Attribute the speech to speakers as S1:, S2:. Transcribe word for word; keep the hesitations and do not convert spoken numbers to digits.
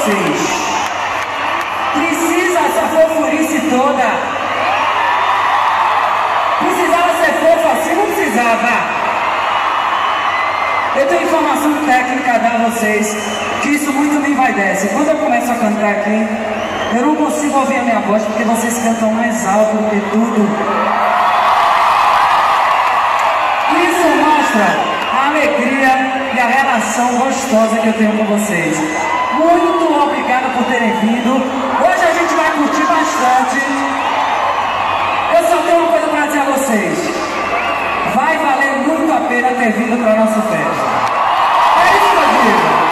S1: vocês. Precisa essa fofurice toda? Precisava ser fofa assim? Não precisava. Eu tenho informação técnica a dar a vocês, que isso muito me envaidece. Quando eu começo a cantar aqui, eu não consigo ouvir a minha voz, porque vocês cantam mais alto do que tudo. Isso mostra a alegria e a relação gostosa que eu tenho com vocês. Muito obrigado por terem vindo. Hoje a gente vai curtir bastante. Eu só tenho uma coisa para dizer a vocês. Vai valer muito a pena ter vindo para a nossa festa. É isso que eu digo.